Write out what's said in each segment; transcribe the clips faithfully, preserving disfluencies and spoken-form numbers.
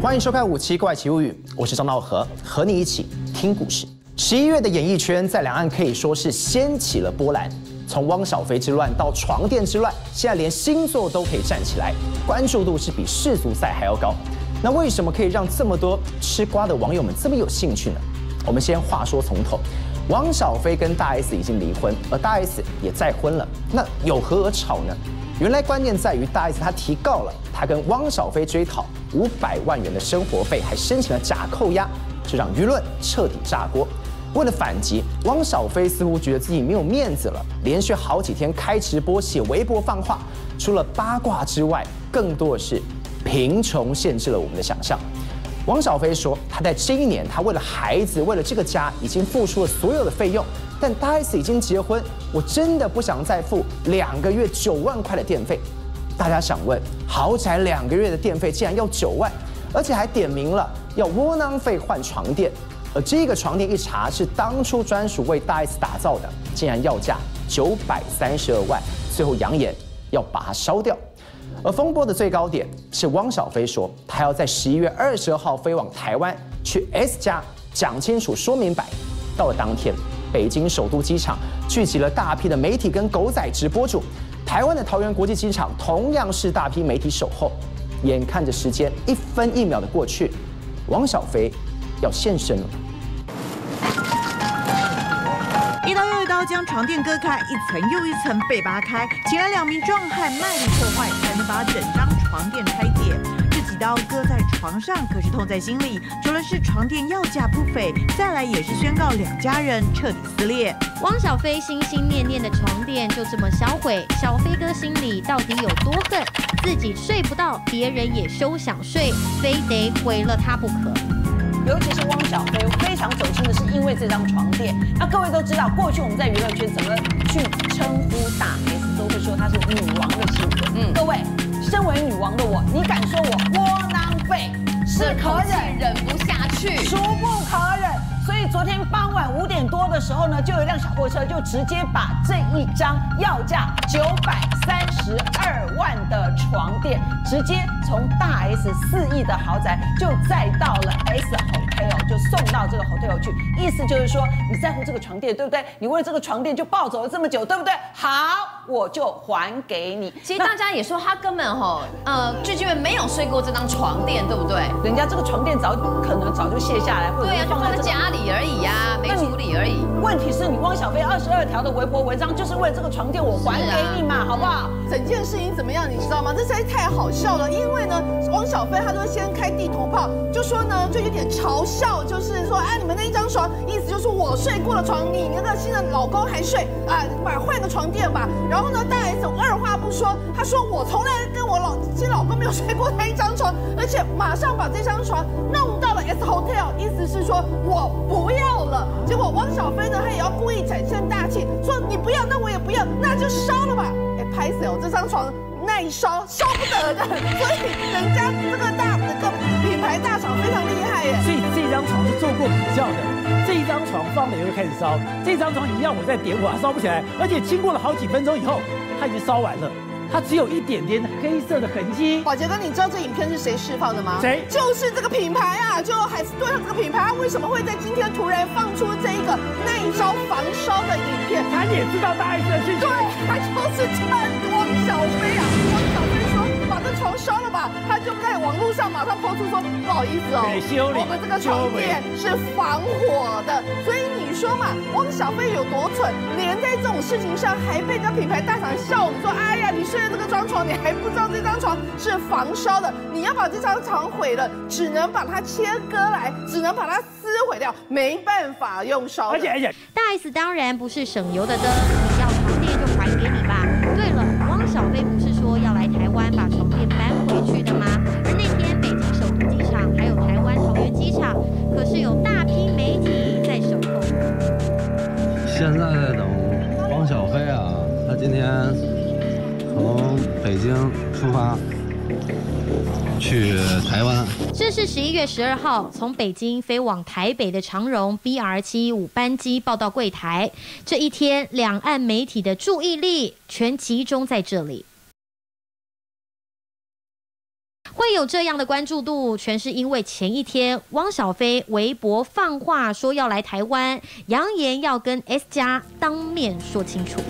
欢迎收看《五七怪奇物语》，我是张道和，和你一起听故事。十一月的演艺圈在两岸可以说是掀起了波澜，从汪小菲之乱到床垫之乱，现在连星座都可以站起来，关注度是比世足赛还要高。那为什么可以让这么多吃瓜的网友们这么有兴趣呢？我们先话说从头，汪小菲跟大 S 已经离婚，而大 S 也再婚了，那有何而吵呢？原来关键在于大 S 她提告了，她跟汪小菲追讨五百万元的生活费，还申请了假扣押，这让舆论彻底炸锅。为了反击，汪小菲似乎觉得自己没有面子了，连续好几天开直播、写微博放话，除了八卦之外，更多的是贫穷限制了我们的想象。汪小菲说，他在这一年，他为了孩子，为了这个家，已经付出了所有的费用。但大 S 已经结婚，我真的不想再付两个月九万块的电费。大家想问，豪宅两个月的电费竟然要九万，而且还点名了要窝囊费换床垫。而这个床垫一查是当初专属为大 S 打造的，竟然要价九百三十二万，最后扬言要把它烧掉。而风波的最高点是汪小菲说，他要在十一月二十二号飞往台湾，去 S 家讲清楚、说明白。到了当天，北京首都机场聚集了大批的媒体跟狗仔直播主，台湾的桃园国际机场同样是大批媒体守候。眼看着时间一分一秒的过去，汪小菲要现身了。 一刀又一刀将床垫割开，一层又一层被扒开，请来两名壮汉卖力破坏，才能把整张床垫拆解。这几刀割在床上，可是痛在心里。除了是床垫要价不菲，再来也是宣告两家人彻底撕裂。 汪小菲心心念念的床垫就这么销毁，小飞哥心里到底有多恨？自己睡不到，别人也休想睡，非得毁了他不可。 尤其是汪小菲非常走心的是因为这张床垫。那各位都知道，过去我们在娱乐圈怎么去称呼大 S， 都会说她是女王的性格。嗯，各位，身为女王的我，你敢说我窝囊废是可忍， 忍不下去， 孰不可忍？所以昨天傍晚五点多的时候呢，就有一辆小货车就直接把这一张要价九百三十二万的床垫，直接从大 S 四亿的豪宅就载到了 S Hotel， 就送到这个 hotel 去。意思就是说，你在乎这个床垫，对不对？你为了这个床垫就暴走了这么久，对不对？好，我就还给你。 其实大家也说他根本吼，呃，具俊晔没有睡过这张床垫，对不对？ 人家这个床垫早可能早就卸下来，或者对呀、啊，就放在家里而已呀、啊，没处理而已。 问题是你汪小菲二十二条的微博文章，就是为了这个床垫我还给你嘛，啊、好不好？ 整件事情怎么样，你知道吗？这实在太好笑了，因为呢，汪小菲他都先开地图炮，就说呢，就有点嘲笑，就是说，哎，你们那一张床，意思就是我睡过了床，你那个新的老公还睡啊，买换个床垫吧。然后呢，大 S 二话不说，他说我从来跟我老新老公没有睡过那一张床，而且马上把这张床弄到了 S Hotel， 意思是说我不要了。结果汪小菲呢，他也要故意展现大气，说你不要，那我也不要，那就烧了吧。哎，拍死哦，这张床耐烧，烧不得的，所以人家这个大这个品牌大厂非常厉害耶。 所以这张床是做过比较的，这一张床放了以后就开始烧，这张床一样我再点火，它烧不起来，而且经过了好几分钟以后，它已经烧完了。它只有一点点黑色的痕迹。 宝杰哥，你知道这影片是谁释放的吗？ 谁？ 就是这个品牌啊，就海斯顿这个品牌，它为什么会在今天突然放出这一个耐烧防烧的影片？ 他也知道大 S 的讯息， 对，他就是趁汪小菲啊，汪小菲说把这床烧了吧，他就在网络上马上抛出说不好意思哦，我们这个床垫是防火的，所以你说嘛，汪小菲有多蠢，连在这种事情上还被人家品牌大厂笑我们说，哎呀，你睡这个张床，你还不知道这张床是防烧的，你要把这张床毁了，只能把它切割来，只能把它撕毁掉，没办法用烧的。 而且而且， 大 S 当然不是省油的灯，你要床垫就还给你吧。对了，汪小菲不是说要来台湾把床垫搬回去的吗？而那天北京首都机场还有台湾桃园机场，可是有大批媒体在守候。 现在在等汪小菲啊，他今天从北京出发去台湾。 这是十一月十二号从北京飞往台北的长荣 B R 七一五班机报到柜台。这一天，两岸媒体的注意力全集中在这里。 会有这样的关注度，全是因为前一天汪小菲微博放话说要来台湾，扬言要跟 S 家当面说清楚。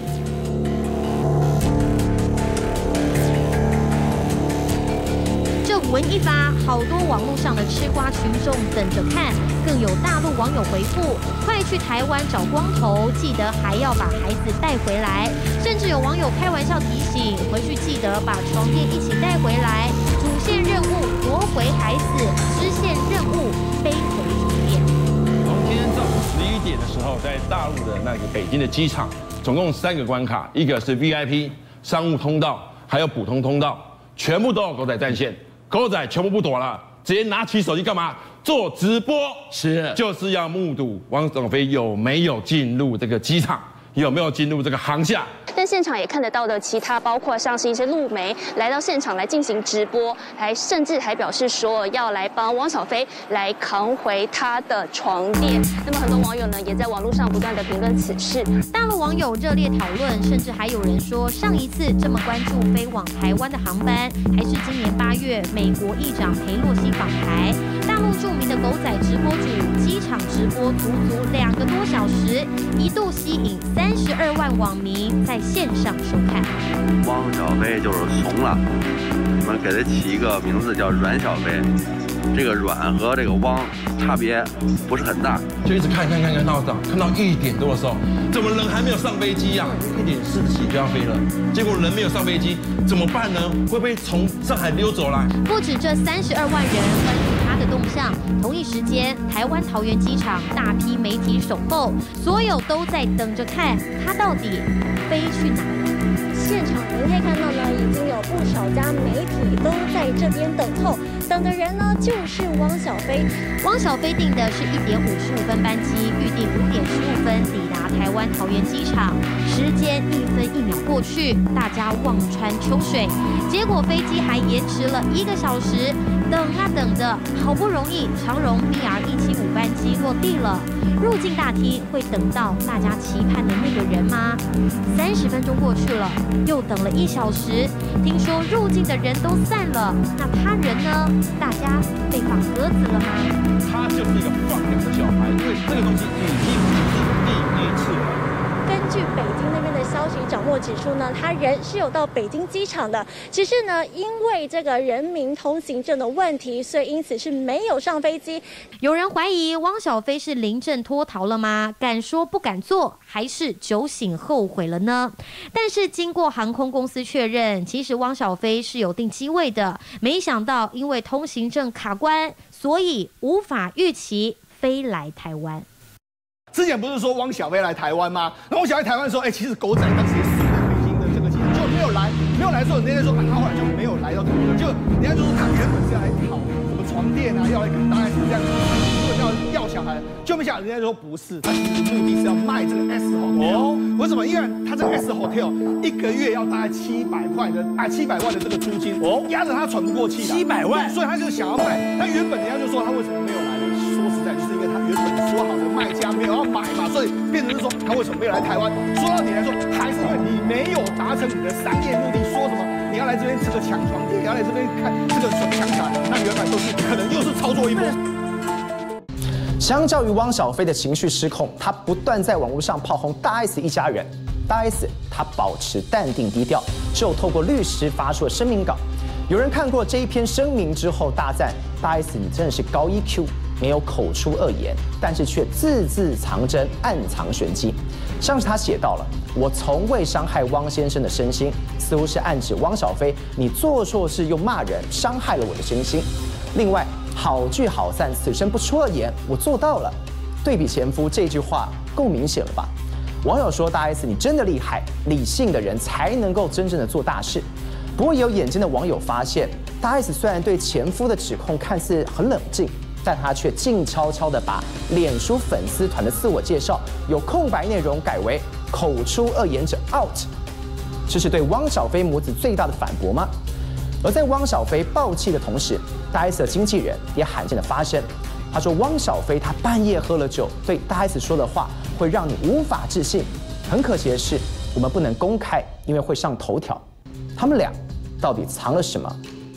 这文一发，好多网络上的吃瓜群众等着看，更有大陆网友回复：快去台湾找光头，记得还要把孩子带回来。甚至有网友开玩笑提醒，回去记得把床垫一起带回来。主线任务夺回孩子，支线任务背回床垫。 从今天上午十一点的时候，在大陆的那个北京的机场，总共三个关卡，一个是 V I P 商务通道，还有普通通道，全部都有狗仔战线。狗仔全部不躲了，直接拿起手机干嘛？做直播，是就是要目睹汪小菲有没有进入这个机场，有没有进入这个航厦。 但现场也看得到的其他，包括像是一些路媒来到现场来进行直播，还甚至还表示说要来帮汪小菲来扛回他的床垫。那么很多网友呢也在网络上不断的评论此事。 大陆网友热烈讨论，甚至还有人说，上一次这么关注飞往台湾的航班，还是今年八月美国议长裴洛西访台。大陆著名的狗仔直播主机场直播足足两个多小时，一度吸引三十二万网民在线上收看。 汪小菲就是怂了，我们给他起一个名字叫阮小菲。这个阮和这个汪差别不是很大， 就一直看看看看到看到一点多的时候，怎么人还没有上飞机呀、啊？一点四十几就要飞了，结果人没有上飞机，怎么办呢？会不会从上海溜走了？ 不止这三十二万人关注他的动向，同一时间，台湾桃园机场大批媒体守候，所有都在等着看他到底飞去哪里。 现场您可以看到呢，已经有不少家媒体都在这边等候，等的人呢就是汪小菲。 汪小菲订的是一点五十五分班机，预定五点十五分抵达台湾桃园机场。时间一分一秒过去，大家望穿秋水，结果飞机还延迟了一个小时。等啊等着，好不容易长荣 B R 一七五班机落地了。入境大厅会等到大家期盼的那个人吗？三十分钟过去了，又等了一小时。听说入境的人都散了，那他人呢？大家被放鸽子了吗？ 他就是一个放鸟的小孩，因为这个东西已经不是第一次了。 根据北京那边的消息掌握指出呢，他人是有到北京机场的，只是呢因为这个人民通行证的问题，所以因此是没有上飞机。 有人怀疑汪小菲是临阵脱逃了吗？敢说不敢做，还是酒醒后悔了呢？但是经过航空公司确认，其实汪小菲是有订机位的，没想到因为通行证卡关，所以无法预期飞来台湾。 之前不是说汪小菲来台湾吗？那汪小菲台湾的时候，哎、欸，其实狗仔当时也死在北京的这个机场，就没有来，没有来之后，人家说啊，他后来就没有来到台湾，就人家就说他原本是要来讨什么床垫啊，要来大概是这样，如果要要小孩，就没想人家说不是，他其实目的是要卖这个 S Hotel。哦，为什么？因为他这个 S Hotel 一个月要大概七百块的啊七百万的这个租金，哦，压着他喘不过气来。七百万，所以他就想要卖。他原本人家就说他为什么没有来？说实在，就是因为他原本说好的卖家没有要买嘛，所以变成是说他为什么没有来台湾？说到底来说，还是因为你没有达成你的商业目的。说什么你要来这边吃个抢床垫，你要来这边看这个抢起来，那原来都是可能又是操作一波。 相较于汪小菲的情绪失控，他不断在网络上炮轰大 S 一家人。大 S 他保持淡定低调，只有透过律师发出了声明稿。有人看过这一篇声明之后大赞大 S 你真的是高 E Q， 没有口出恶言，但是却字字藏针，暗藏玄机。像是他写到了我从未伤害汪先生的身心，似乎是暗指汪小菲你做错事又骂人，伤害了我的身心。另外好聚好散，此生不出恶言，我做到了。对比前夫这句话够明显了吧？网友说大 S 你真的厉害，理性的人才能够真正的做大事。不过也有眼尖的网友发现，大 S 虽然对前夫的指控看似很冷静，但他却静悄悄地把脸书粉丝团的自我介绍有空白内容改为口出恶言者 out， 这是对汪小菲母子最大的反驳吗？而在汪小菲爆气的同时，大 S 的经纪人也罕见的发声，他说汪小菲他半夜喝了酒，对大 S 说的话会让你无法置信。很可惜的是，我们不能公开，因为会上头条。他们俩到底藏了什么？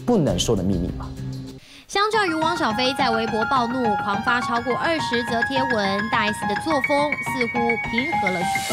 不能说的秘密吗？ 相较于汪小菲在微博暴怒、狂发超过二十则贴文，大 S 的作风似乎平和了许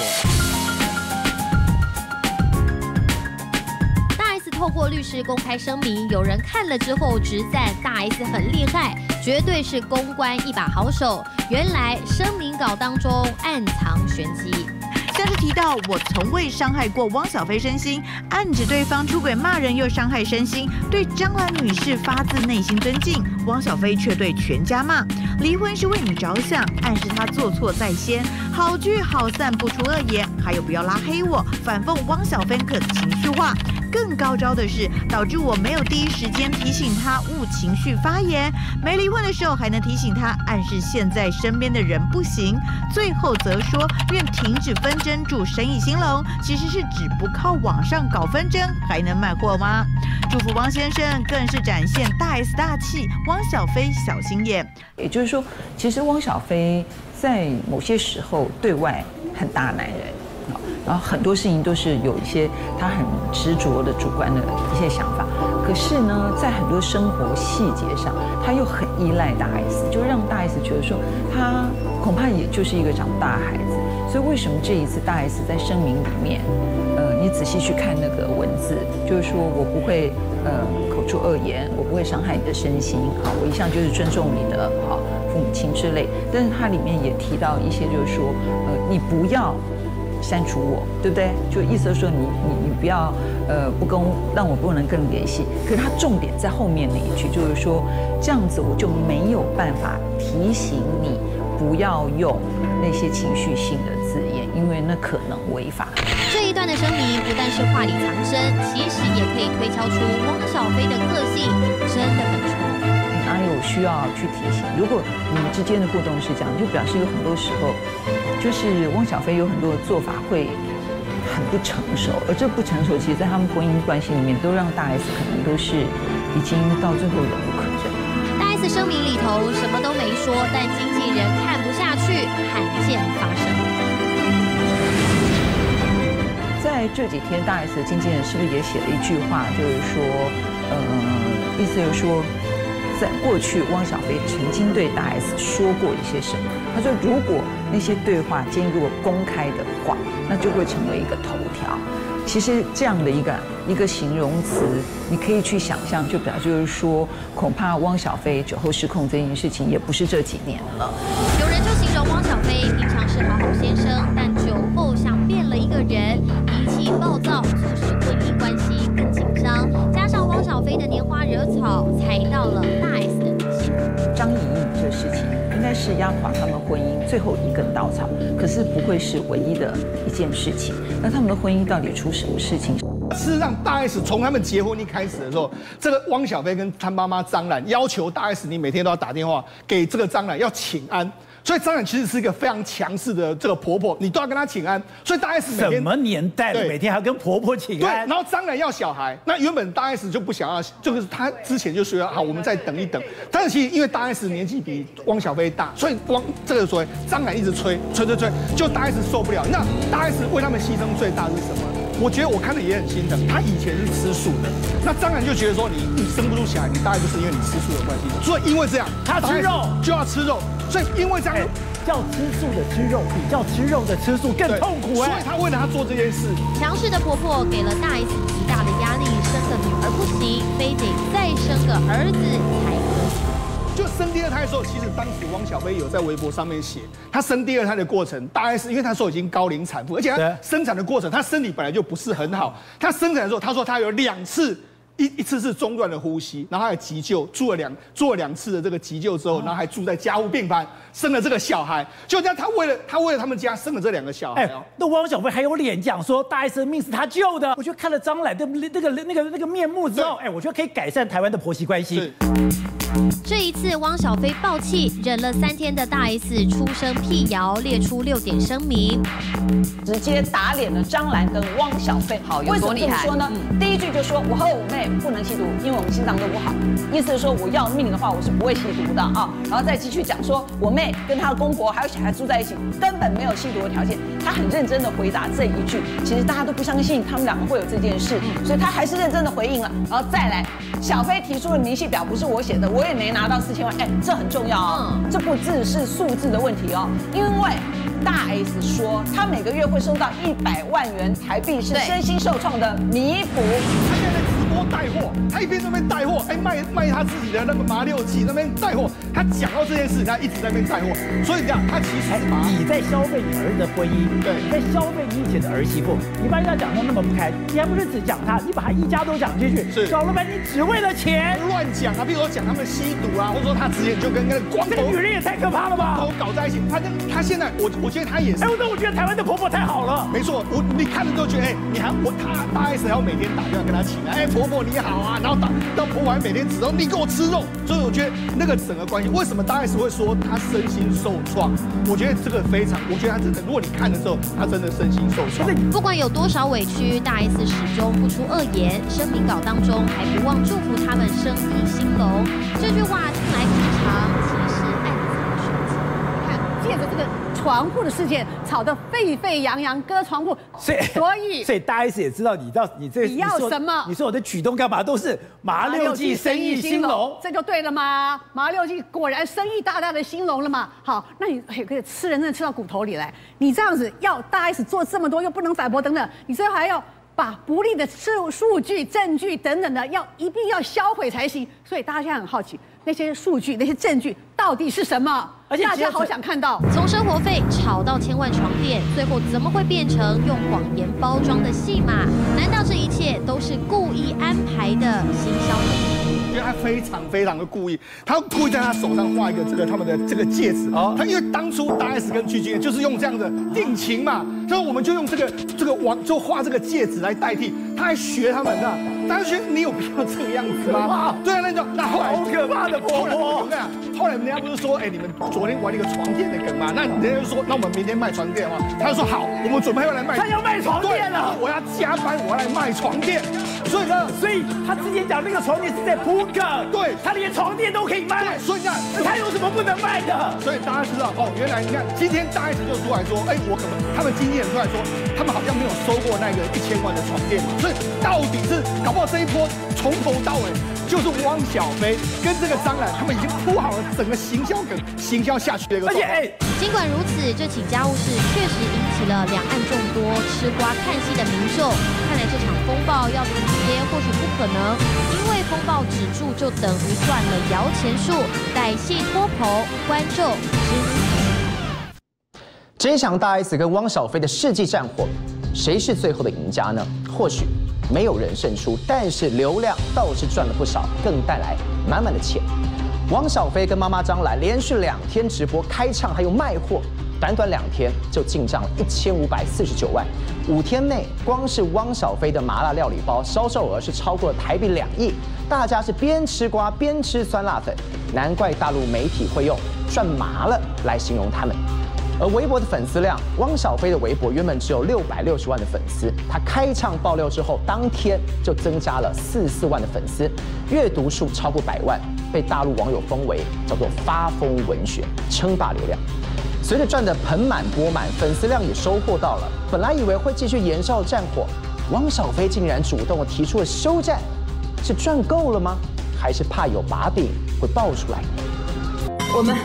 多。大 S 透过律师公开声明，有人看了之后直赞大 S 很厉害，绝对是公关一把好手。原来声明稿当中暗藏玄机。 像是提到我从未伤害过汪小菲身心，暗指对方出轨骂人又伤害身心，对张兰女士发自内心尊敬，汪小菲却对全家骂离婚是为你着想，暗示他做错在先，好聚好散不出恶言，还有不要拉黑我，反讽汪小菲可情绪化。更高招的是，导致我没有第一时间提醒他勿情绪发言，没离婚的时候还能提醒他，暗示现在身边的人不行。最后则说愿停止纷争，祝生意兴隆，其实是指不靠网上搞纷争还能卖货吗？祝福汪先生，更是展现大 S 大气，汪小菲小心眼。 也就是说，其实汪小菲在某些时候对外很大男人。然后很多事情都是有一些他很执着的主观的一些想法，可是呢，在很多生活细节上，他又很依赖大 S， 就让大 S 觉得说他恐怕也就是一个长大孩子。所以为什么这一次大 S 在声明里面，呃，你仔细去看那个文字，就是说我不会呃口出恶言，我不会伤害你的身心，好，我一向就是尊重你的好父母亲之类。但是它里面也提到一些，就是说，呃，你不要删除我，对不对？就意思是说你你你不要呃不跟让我不能跟你联系。可是他重点在后面那一句，就是说这样子我就没有办法提醒你不要用那些情绪性的字眼，因为那可能违法。 这一段的声明不但是话里藏针，其实也可以推敲出汪小菲的个性真的很冲。 哪里有需要去提醒？如果你们之间的互动是这样，就表示有很多时候。就是汪小菲有很多的做法会很不成熟，而这不成熟，其实在他们婚姻关系里面，都让大 S 可能都是已经到最后忍无可忍。 大 S 声明里头什么都没说，但经纪人看不下去，罕见发生。 在这几天，大 S 的经纪人是不是也写了一句话，就是说，呃，意思就是说。在过去，汪小菲曾经对大 S 说过一些什么？他说，如果那些对话今天如果公开的话，那就会成为一个头条。其实这样的一个一个形容词，你可以去想象，就表示就是说，恐怕汪小菲酒后失控这件事情也不是这几年了。 有人就形容汪小菲平常是好好先生，但酒后像变了一个人，脾气暴躁，促使婚姻关系更紧张。加上汪小菲的拈花惹草，踩到了大 S 的底线。 张颖颖这事情应该是压垮他们婚姻最后一根稻草，可是不会是唯一的一件事情。那他们的婚姻到底出什么事情？ 事实上，大 S 从他们结婚一开始的时候，这个汪小菲跟他妈妈张兰要求大 S 你每天都要打电话给这个张兰要请安。所以张兰其实是一个非常强势的这个婆婆，你都要跟她请安。所以大 S 每天什么年代了，每天还要跟婆婆请安？ 对，然后张兰要小孩，那原本大 S 就不想要，就是她之前就说好，我们再等一等。但是其实因为大 S 年纪比汪小菲大，所以汪这个所谓张兰一直催催催催，就大 S 受不了。那大 S 为他们牺牲最大是什么？我觉得我看了也很心疼，他以前是吃素的，那张兰就觉得说你你生不出小孩，你大概就是因为你吃素的关系，所以因为这样， 他吃肉就要吃肉，所以因为这样。 叫吃素的吃肉，比叫吃肉的吃素更痛苦哎、 欸。所以他为了他做这件事， 强势的婆婆给了大 S 极大的压力，生个女儿不行，非得再生个儿子才可以。 就生第二胎的时候，其实当时汪小菲有在微博上面写，他生第二胎的过程，大 S 因为他说已经高龄产妇，而且他生产的过程，他身体本来就不是很好，他生产的时候，他说他有两次。一一次是中断的呼吸，然后还有急救，住了两做了两次的这个急救之后，然后还住在加护病房，生了这个小孩。就这样，他为了他为了他们家生了这两个小孩哦。 那汪小菲还有脸讲说大 S 的命是他救的？我觉得看了张兰的那个那个那个面目之后，哎，我觉得可以改善台湾的婆媳关系。 这一次，汪小菲爆气，忍了三天的大 S 出声辟谣，列出六点声明， 直接打脸了张兰跟汪小菲。 好，有多厉害？ 为什么这么说呢？嗯、第一句就说我和我妹不能吸毒，因为我们心脏都不好。意思是说我要命的话，我是不会吸毒的啊。然后再继续讲说，我妹跟她的公婆还有小孩住在一起，根本没有吸毒的条件。他很认真的回答这一句，其实大家都不相信他们两个会有这件事，所以他还是认真的回应了。然后再来，小菲提出的明细表不是我写的，我也没拿到四千万，哎，这很重要哦，这不只是数字的问题哦，因为大 S 说他每个月会收到一百万元台币，是身心受创的弥补。 他现在在直播带货，他一边在那边带货，哎卖卖他自己的那个麻六记那边带货，他讲到这件事，他一直在那边带货，所以你讲他其实你在消费你儿子的婚姻，对，你在消费你以前的儿媳妇，你把人家讲的那么不开，你还不是只讲他，你把他一家都讲进去，是搞了半天只为了钱， 乱讲啊，比如说讲他们吸毒啊，或者说他之前就跟那个光头， 这个女人也太可怕了吧， 光头搞在一起，他跟他现在我我觉得他也是， 哎，我我觉得台湾的婆婆太好了， 没错，我你看了之后觉得，哎，你还我他大 S 还要每天打电话跟他请来，哎，婆婆你好啊，然后打到婆婆还每天指肉，你给我吃肉，所以我觉得那个整个关系，为什么大 S 会说他身心受创？我觉得这个非常，我觉得他真的，如果你看的时候，他真的身心受创。 不管有多少委屈，大 S 始终不出恶言，声明稿当中还不忘祝福他们生意兴隆。这句话听来平常，其实暗藏玄机。 看，借着这个床铺的事件，吵得沸沸扬扬，割床铺， 所以所以所以大 S 也知道你到你这你要什么？ 你说我的举动干嘛都是麻六记生意兴隆， 这就对了嘛。麻六记果然生意大大的兴隆了嘛。好，那你也可以吃人，真的吃到骨头里来。你这样子要大 S 做这么多，又不能反驳等等，你最后还要把不利的数数据、证据等等的，要一并要销毁才行。所以大家现在很好奇，那些数据、那些证据到底是什么？而且大家好想看到。 从生活费炒到千万床垫，最后怎么会变成用谎言包装的戏码？难道这一切都是故意安排的行销吗？ 因为他非常非常的故意，他故意在他手上画一个这个他们的这个戒指哦。他因为当初大 S 跟具俊晔就是用这样的定情嘛，所以我们就用这个这个网就画这个戒指来代替，他还学他们的，大家觉得你有必要这个样子吗？对啊，那就那后来好可怕的婆婆。 后来人家不是说，哎，你们昨天玩了一个床垫的梗嘛？那人家就说，那我们明天卖床垫的话，他就说好，我们准备要来卖。 他要卖床垫了， 我要加班，我要来卖床垫。所以呢， 所以他之前讲那个床垫是在铺梗， 对， 他连床垫都可以卖， 所以你看他有什么不能卖的？ 所以大家知道哦，原来你看今天大 S 就出来说，哎，我可能他们经纪人出来说，他们好像没有收过那个一千万的床垫嘛，所以到底是搞不好这一波从头到尾就是汪小菲跟这个张兰他们已经铺好了整个行销梗，行销下去的一个状态。 尽管如此，这起家务事确实引起了两岸众多吃瓜看戏的民众。看来这场风暴要停歇或许不可能，因为风暴止住就等于断了摇钱树，歹戏拖棚，观众拭目以待。 这一场大 S 跟汪小菲的世纪战火，谁是最后的赢家呢？或许没有人胜出，但是流量倒是赚了不少，更带来满满的钱。汪小菲跟妈妈张兰连续两天直播开唱，还有卖货，短短两天就进账了一千五百四十九万。五天内，光是汪小菲的麻辣料理包销售额是超过了台币两亿，大家是边吃瓜边吃酸辣粉，难怪大陆媒体会用赚麻了来形容他们。而微博的粉丝量，汪小菲的微博原本只有六百六十万的粉丝，他开唱爆料之后，当天就增加了四十四万的粉丝，阅读数超过百万，被大陆网友封为叫做发疯文学，称霸流量。随着赚得盆满钵满，粉丝量也收获到了，本来以为会继续延烧战火，汪小菲竟然主动地提出了休战，是赚够了吗？还是怕有把柄会爆出来？ 我们。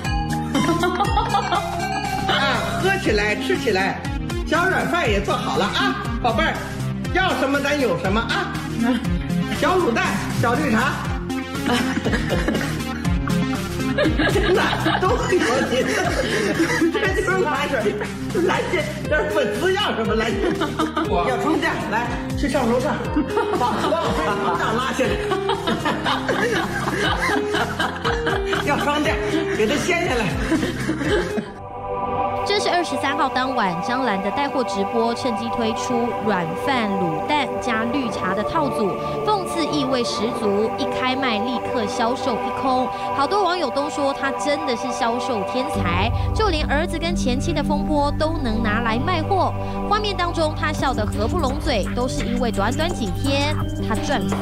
啊，喝起来，吃起来，小软饭也做好了啊，宝贝儿，要什么咱有什么啊，小卤蛋，小绿茶，真的都有你，这就是来这来这这粉丝要什么来？要床垫，来去上楼上，把把我楼上拉下来，要床垫，给它掀下来。 这是二十三号当晚，张兰的带货直播趁机推出软饭卤蛋加绿茶的套组，讽刺意味十足，一开卖立刻销售一空。好多网友都说他真的是销售天才，就连儿子跟前妻的风波都能拿来卖货。画面当中他笑得合不拢嘴，都是因为短短几天他赚了。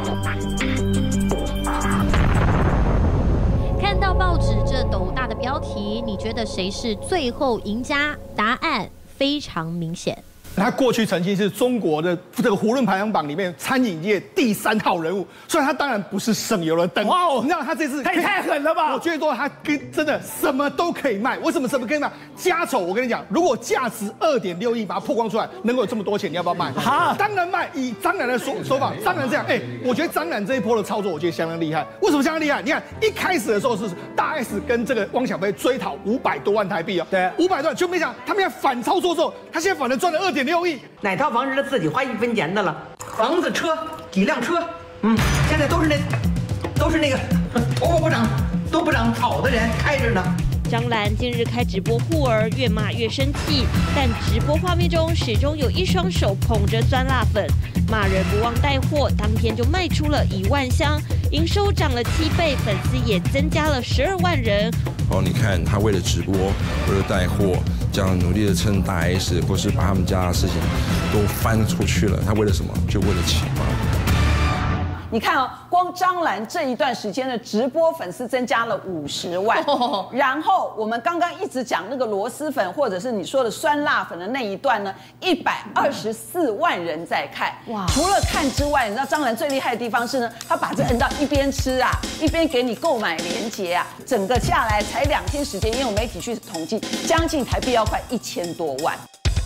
看到报纸这斗大的标题，你觉得谁是最后赢家？答案非常明显。 他过去曾经是中国的这个舆论排行榜里面餐饮业第三号人物，虽然他当然不是省油的灯。哇哦，你知道他这次他也太狠了吧！ 我觉得说他跟真的什么都可以卖。为什么什么可以卖？家丑，我跟你讲，如果价值二点六亿把它曝光出来，能够有这么多钱，你要不要卖？好，当然卖。以张兰的说说法，张兰这样，哎、欸，我觉得张兰这一波的操作，我觉得相当厉害。为什么相当厉害？你看一开始的时候是大 S 跟这个汪小菲追讨五百多万台币哦，对，五百多万，就没想他们要反操作之后，他现在反而赚了二点六亿。 哪套房是他自己花一分钱的了？房子、车，几辆车，嗯，现在都是那，都是那个头发不长、都不长草的人开着呢。 张兰近日开直播护儿，越骂越生气，但直播画面中始终有一双手捧着酸辣粉，骂人不忘带货，当天就卖出了一万箱，营收涨了七倍，粉丝也增加了十二万人。 哦，你看他为了直播，为了带货，这样努力的撑大 S， 不是把他们家的事情都翻出去了，他为了什么？就为了钱嘛。 你看哦，光张兰这一段时间的直播粉丝增加了五十万，哦、然后我们刚刚一直讲那个螺蛳粉，或者是你说的酸辣粉的那一段呢，一百二十四万人在看。哇！除了看之外，你知道张兰最厉害的地方是呢，她把这摁到一边吃啊，一边给你购买连结啊，整个下来才两天时间，也有媒体去统计，将近台币要快一千多万。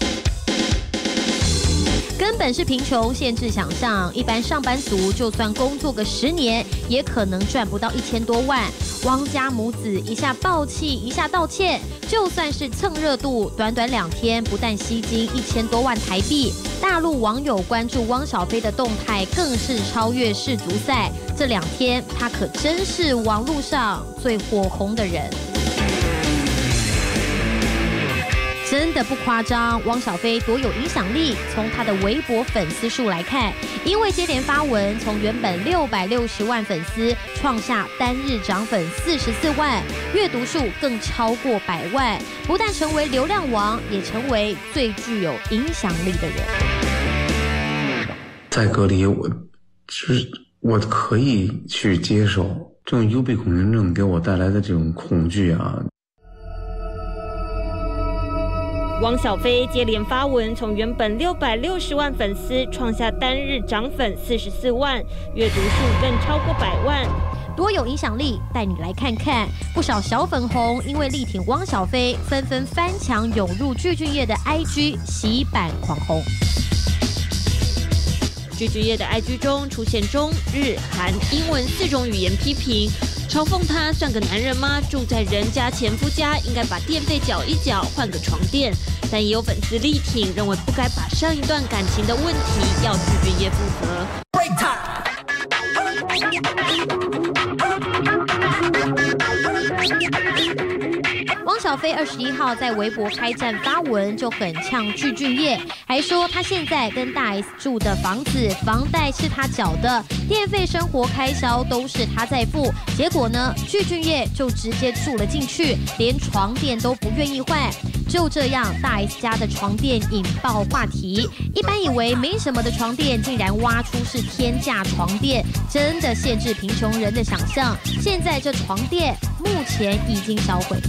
根本是贫穷限制想象，一般上班族就算工作个十年，也可能赚不到一千多万。汪家母子一下爆气，一下道歉，就算是蹭热度，短短两天不但吸金一千多万台币，大陆网友关注汪小菲的动态更是超越世足赛。这两天他可真是网络上最火红的人。真的不夸张，汪小菲多有影响力。从他的微博粉丝数来看，因为接连发文，从原本六百六十万粉丝创下单日涨粉四十四万，阅读数更超过百万。不但成为流量王，也成为最具有影响力的人。 在隔离，我是我可以去接受这种幽闭恐惧症给我带来的这种恐惧啊。 汪小菲接连发文，从原本六百六十万粉丝创下单日涨粉四十四万，阅读数更超过百万， 多有影响力！带你来看看，不少小粉红因为力挺汪小菲，纷纷翻墙涌入具俊晔的 I G 洗版狂轰。 具俊晔的 I G 中出现中日韩英文四种语言批评，嘲讽他算个男人吗？住在人家前夫家，应该把电费缴一缴，换个床垫。但也有粉丝力挺，认为不该把上一段感情的问题要具俊晔负责。Break time。 汪小菲二十一号在微博开战发文，就很呛具俊晔，还说他现在跟大 S 住的房子，房贷是他缴的，电费、生活开销都是他在付。结果呢，具俊晔就直接住了进去，连床垫都不愿意换。就这样，大 S 家的床垫引爆话题。一般以为没什么的床垫，竟然挖出是天价床垫，真的限制贫穷人的想象。现在这床垫目前已经销毁。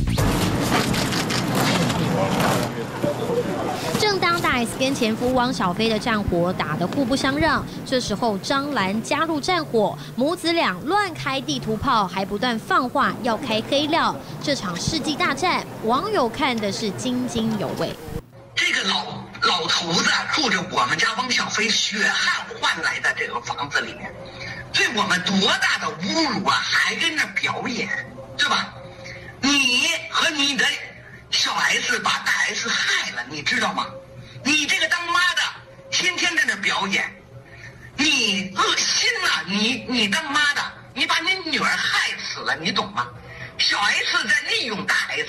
正当大 S 跟前夫汪小菲的战火打得互不相让，这时候张兰加入战火，母子俩乱开地图炮，还不断放话要开黑料。这场世纪大战，网友看的是津津有味。 这个老老头子住着我们家汪小菲血汗换来的这个房子里面，对我们多大的侮辱啊！还跟那表演，是吧？你和你的小 S 把大 S 害了，你知道吗？你这个当妈的天天在那表演，你恶心了！你你当妈的，你把你女儿害死了，你懂吗？小 S 在利用大 S。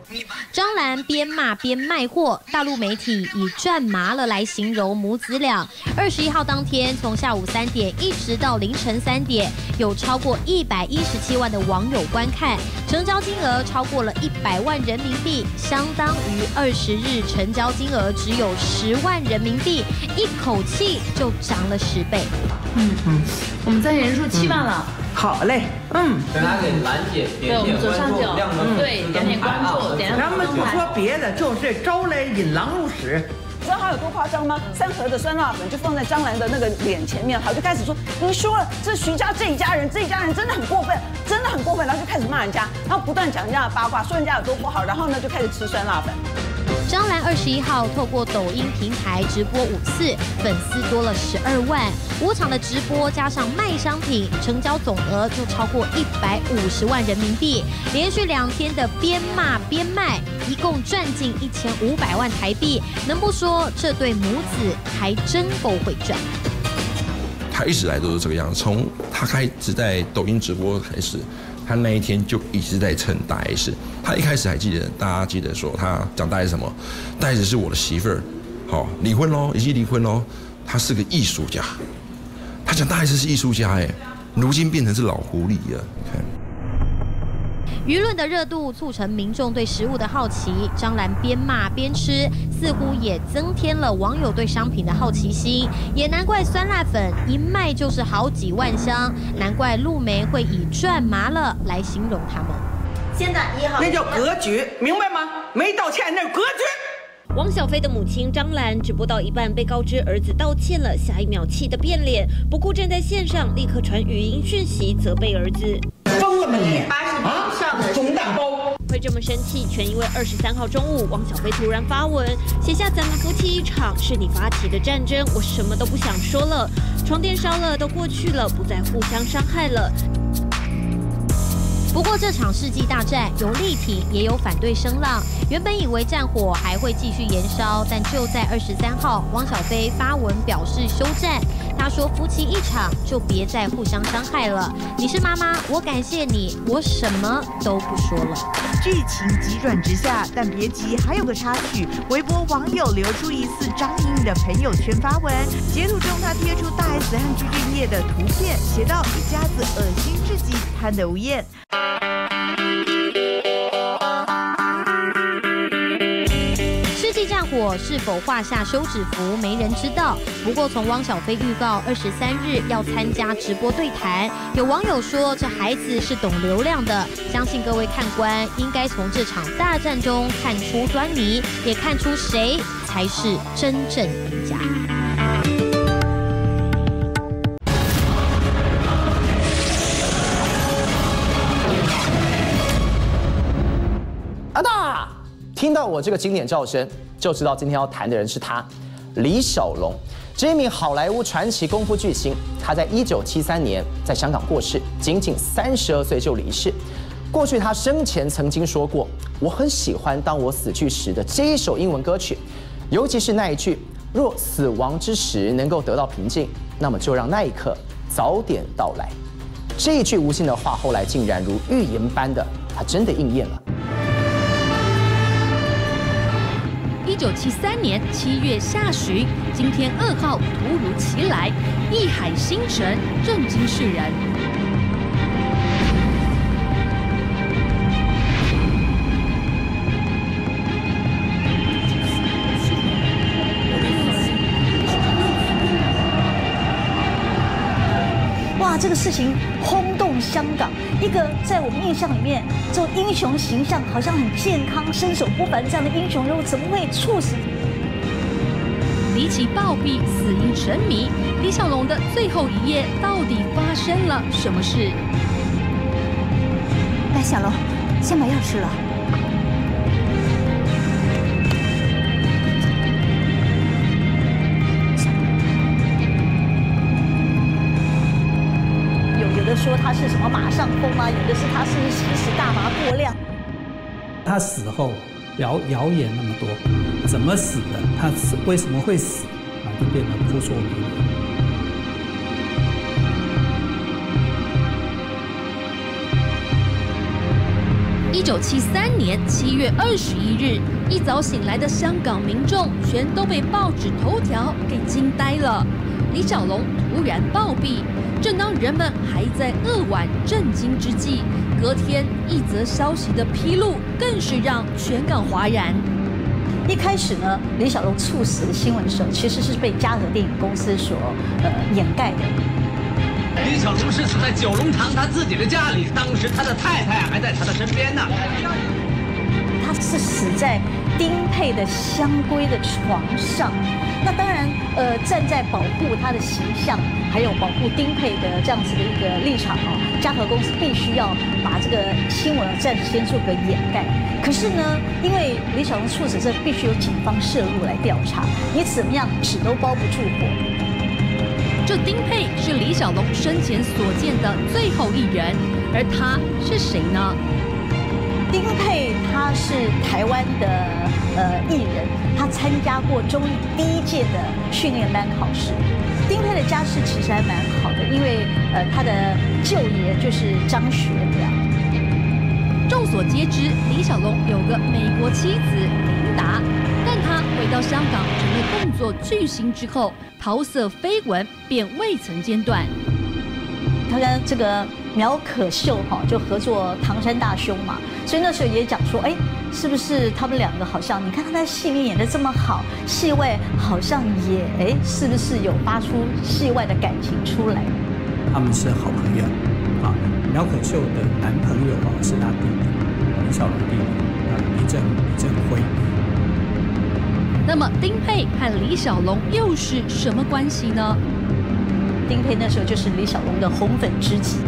张兰边骂边卖货，大陆媒体以赚麻了来形容母子俩。二十一号当天，从下午三点一直到凌晨三点，有超过一百一十七万的网友观看，成交金额超过了一百万人民币，相当于二十日成交金额只有十万人民币，一口气就涨了十倍。 嗯嗯，我们参与人数七万了。 好嘞，嗯， 大家给兰姐点点关注，亮灯， 对，点点关注，点。 咱们不说别的，就是招来引狼入室。 知道他有多夸张吗？三盒的酸辣粉就放在张兰的那个脸前面，好就开始说：“你说了，这徐家这一家人，这一家人真的很过分，真的很过分。”然后就开始骂人家，然后不断讲人家的八卦，说人家有多不好，然后呢就开始吃酸辣粉。 张兰二十一号透过抖音平台直播五次，粉丝多了十二万。五场的直播加上卖商品，成交总额就超过一百五十万人民币。连续两天的边骂边卖，一共赚进一千五百万台币。能不说这对母子还真够会赚？ 他一直来都是这个样子，从他开始在抖音直播开始。他那一天就一直在蹭大 S， 他一开始还记得，大家记得说他讲大 S 什么？大 S 是我的媳妇儿，好离婚喽，已经离婚喽。他是个艺术家，他讲大 S 是艺术家，哎，如今变成是老狐狸了，你看。 舆论的热度促成民众对食物的好奇，张兰边骂边吃，似乎也增添了网友对商品的好奇心。也难怪酸辣粉一卖就是好几万箱，难怪陆媒会以赚麻了来形容他们。 现在一号那叫格局，明白吗？没道歉那是格局。 汪小菲的母亲张兰直播到一半被告知儿子道歉了，下一秒气得变脸，不顾站在线上，立刻传语音讯息责备儿子。 疯了吗你？ 啊， 总胆包。 会这么生气，全因为二十三号中午，汪小菲突然发文，写下咱们夫妻一场是你发起的战争，我什么都不想说了，床垫烧了都过去了，不再互相伤害了。 不过这场世纪大战有力挺也有反对声浪，原本以为战火还会继续延烧，但就在二十三号，汪小菲发文表示休战。他说：“夫妻一场就别再互相伤害了。你是妈妈，我感谢你，我什么都不说了。” 剧情急转直下，但别急，还有个插曲。微博网友流出疑似张颖颖的朋友圈发文，截图中他贴出大 S 和具俊晔的图片，写道：“一家子恶心至极，贪得无厌。” 战火是否画下休止符，没人知道。不过从汪小菲预告二十三日要参加直播对谈，有网友说这孩子是懂流量的，相信各位看官应该从这场大战中看出端倪，也看出谁才是真正赢家。 阿大，听到我这个经典叫声，就知道今天要谈的人是他，李小龙。这一名好莱坞传奇功夫巨星，他在一九七三年在香港过世，仅仅三十二岁就离世。过去他生前曾经说过：“我很喜欢当我死去时的这一首英文歌曲，尤其是那一句‘若死亡之时能够得到平静，那么就让那一刻早点到来’。”这一句无心的话，后来竟然如预言般的，他真的应验了。 一九七三年七月下旬，今天噩耗突如其来，一海星辰震惊世人。 哇，这个事情轰动香港。一个在我们印象里面，这种英雄形象好像很健康、身手不凡这样的英雄人物，怎么会猝死？ 离奇暴毙，死因神谜。李小龙的最后一夜到底发生了什么事？ 来，小龙，先把药吃了。说他是什么马上疯啊，有的是他是吸食大麻过量。 他死后谣谣言那么多，怎么死的？他死为什么会死？啊，就变得扑朔迷离。 一一九七三年七月二十一日，一早醒来的香港民众全都被报纸头条给惊呆了。李小龙突然暴毙，正当人们还在扼腕震惊之际，隔天一则消息的披露，更是让全港哗然。 一开始呢，李小龙猝死的新闻的时候，其实是被嘉禾电影公司所呃掩盖的。 李小龙是死在九龙塘他自己的家里，当时他的太太还在他的身边呢。 他是死在丁佩的香闺的床上。那当然，呃，站在保护他的形象，还有保护丁佩的这样子的一个立场啊，嘉禾公司必须要把这个新闻暂时先做个掩盖。可是呢，因为李小龙猝死，这必须由警方涉入来调查，你怎么样纸都包不住火。 这丁佩是李小龙生前所见的最后一人，而他是谁呢？ 丁佩他是台湾的呃艺人，他参加过中艺第一届的训练班考试。丁佩的家世其实还蛮好的，因为呃他的舅爷就是张学良。 众所皆知，李小龙有个美国妻子琳达，但他回到香港成了动作巨星之后，桃色绯闻便未曾间断。 他跟这个苗可秀哈就合作《唐山大兄》嘛，所以那时候也讲说，哎，是不是他们两个好像？你看他在戏里演得这么好，戏外好像也哎，是不是有发出戏外的感情出来？ 他们是好朋友啊。苗可秀的男朋友啊是他弟弟，李小龙弟弟啊，李正李正辉。 那么丁佩和李小龙又是什么关系呢？ 丁佩那时候就是李小龙的红粉知己。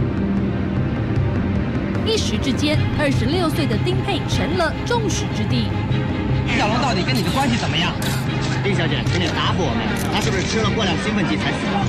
一时之间，二十六岁的丁佩成了众矢之的。 李小龙到底跟你的关系怎么样？ 丁小姐，请你答复我们，他是不是吃了过量兴奋剂才死的？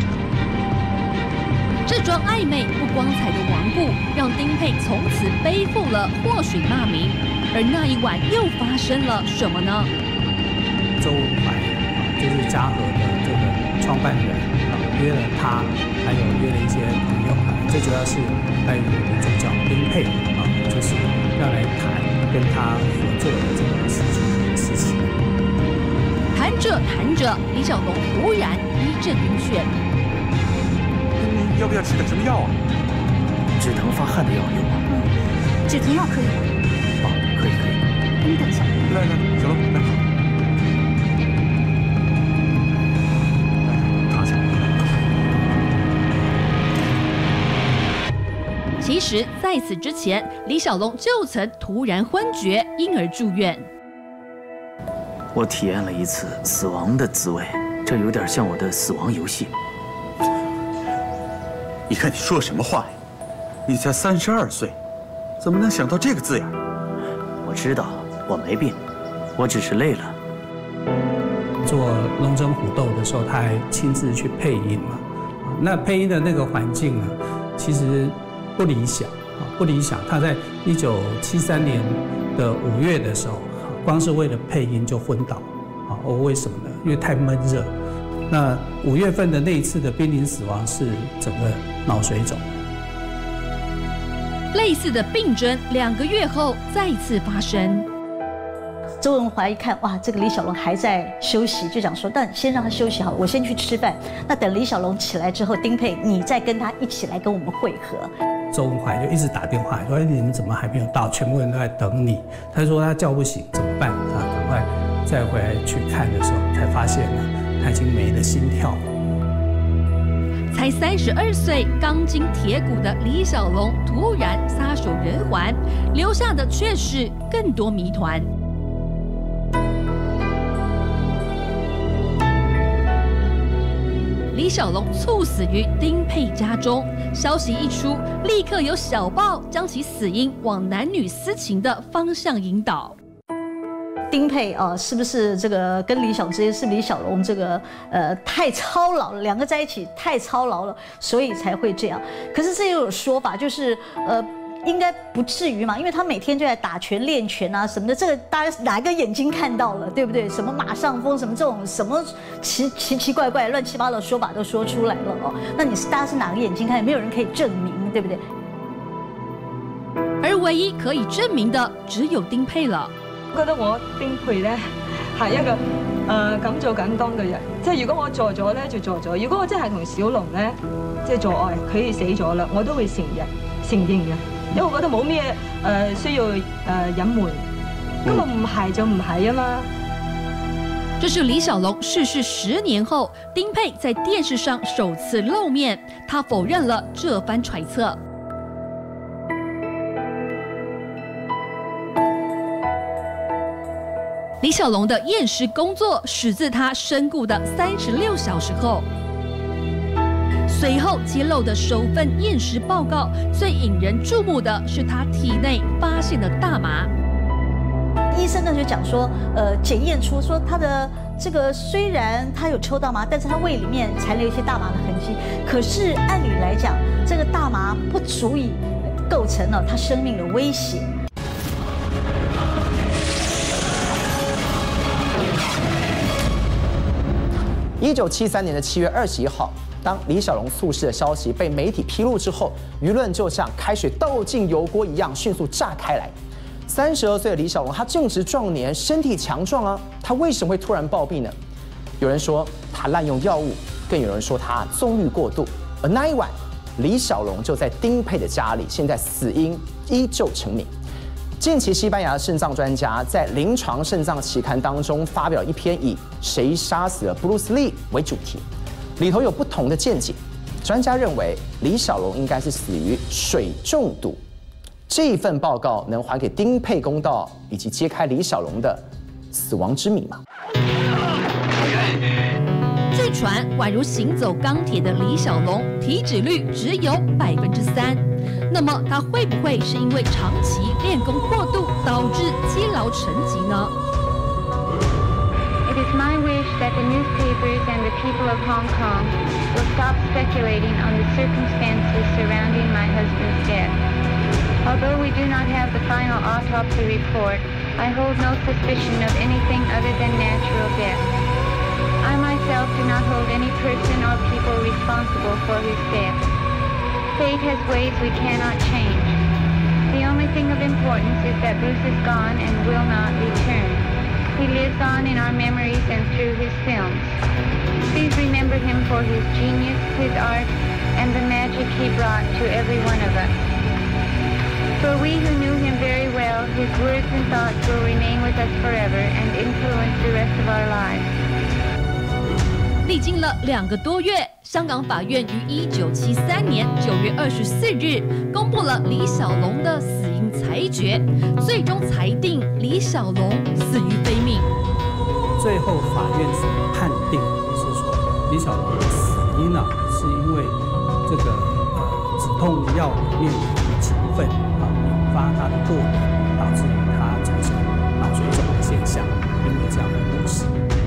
这桩暧昧不光彩的亡故，让丁佩从此背负了祸水骂名。而那一晚又发生了什么呢？ 周文怀啊，就是嘉禾的这个创办人啊，约了他，还有约了一些朋友啊，最主要是还有一个主角丁佩啊，就是要来谈跟他合作的这个事情事情。 谈着谈着，李小龙突然一阵晕眩。 要不要吃点什么药啊？ 止疼发汗的药有吗？ 嗯，止疼药可以。 哦，可以可以。 你等一下。 来来，小龙来。躺下。 其实，在此之前，李小龙就曾突然昏厥，因而住院。 我体验了一次死亡的滋味，这有点像我的死亡游戏。 你看你说什么话呀？你才三十二岁，怎么能想到这个字眼？ 我知道我没病，我只是累了。 做《龙争虎斗》的时候，他还亲自去配音嘛。那配音的那个环境呢，其实不理想啊，不理想。他在一九七三年的五月的时候，光是为了配音就昏倒啊。哦，为什么呢？因为太闷热。那五月份的那一次的濒临死亡是整个脑水肿。 类似的病症两个月后再次发生。 周文怀一看，哇，这个李小龙还在休息，就想说，但先让他休息好，我先去吃饭。那等李小龙起来之后，丁佩你再跟他一起来跟我们会合。 周文怀就一直打电话说：“哎，你们怎么还没有到？全部人都在等你。”他说他叫不醒，怎么办？他赶快再回来去看的时候，才发现呢，他已经没了心跳。 才三十二岁，钢筋铁骨的李小龙突然撒手人寰，留下的却是更多谜团。李小龙猝死于丁佩家中，消息一出，立刻有小报将其死因往男女私情的方向引导。 丁佩啊、呃，是不是这个跟李小龙之间是李小龙这个呃太操劳了，两个在一起太操劳了，所以才会这样。可是这又有说法，就是呃应该不至于嘛，因为他每天就在打拳练拳啊什么的，这个大家哪个眼睛看到了，对不对？什么马上风什么这种什么奇奇奇怪怪乱七八糟的说法都说出来了哦，那你是大家是哪个眼睛看？没有人可以证明，对不对？ 而唯一可以證明的只有丁佩了。 我覺得我丁佩咧係一個誒敢做敢當嘅人，即係如果我做咗咧就做咗，如果我真係同小龍咧即係做愛，佢死咗啦，我都會承認承認嘅，因為我覺得冇咩誒需要誒隱瞞，根本唔係就唔係啊嘛。 這是李小龍逝世十年後，丁佩在電視上首次露面，他否認了這番揣測。李小龍的驗屍工作始自他身故的三十六小時後，隨後揭露的首份驗屍報告，最引人注目的是他體內發現的大麻。 醫生呢就講說，呃，檢驗出說他的這個雖然他有抽大麻，但是他胃裡面殘留一些大麻的痕跡。可是按理來講，這個大麻不足以構成了他生命的威脅。 一九七三年的七月二十一號，當李小龍猝逝的消息被媒體披露之後，輿論就像開水倒進油鍋一樣迅速炸開來。三十二歲的李小龍，他正值壯年，身體強壯啊，他為什麼會突然暴斃呢？有人說他濫用藥物，更有人說他縱慾過度。而那一晚，李小龍就在丁佩的家裡，現在死因依舊成謎。近期，西班牙的腎臟專家在《臨床腎臟》期刊當中發表一篇以“誰殺死了布魯斯利”為主題，裡頭有不同的見解。專家認為李小龍應該是死於水中毒。這一份報告能還給丁佩公道，以及揭開李小龍的死亡之謎嗎？ 據傳，宛如行走鋼鐵的李小龍，體脂率只有百分之三。那麼，他會不會是因為長期練功過度，導致積勞成疾呢？ It is my wish that the newspapers and the people of Hong Kong will stop speculating on the circumstances surrounding my husband's death. Although we do not have the final autopsy report, I hold no suspicion of anything other than natural death. I myself do not hold any person or people responsible for his death. Fate has ways we cannot change. The only thing of importance is that Bruce is gone and will not return. He lives on in our memories and through his films. Please remember him for his genius, his art, and the magic he brought to every one of us. For we who knew him very well, his words and thoughts will remain with us forever and influence the rest of our lives. 歷經了兩個多月，香港法院於一九七三年九月二十四日公布了李小龍的死因裁決，最終裁定李小龍死於非命。 最後法院所判定是說，李小龍的死因呢，是因為這個呃止痛藥裡面的成分啊引發他的過敏，導致他產生腦水腫的現象，因為這樣的過失。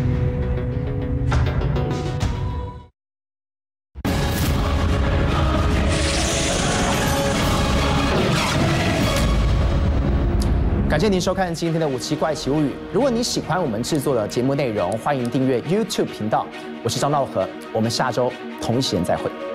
感謝您收看今天的五七怪奇物語。如果你喜歡我們製作的節目內容，歡迎訂閱 YouTube 頻道。我是張道和，我們下周同一時間再會。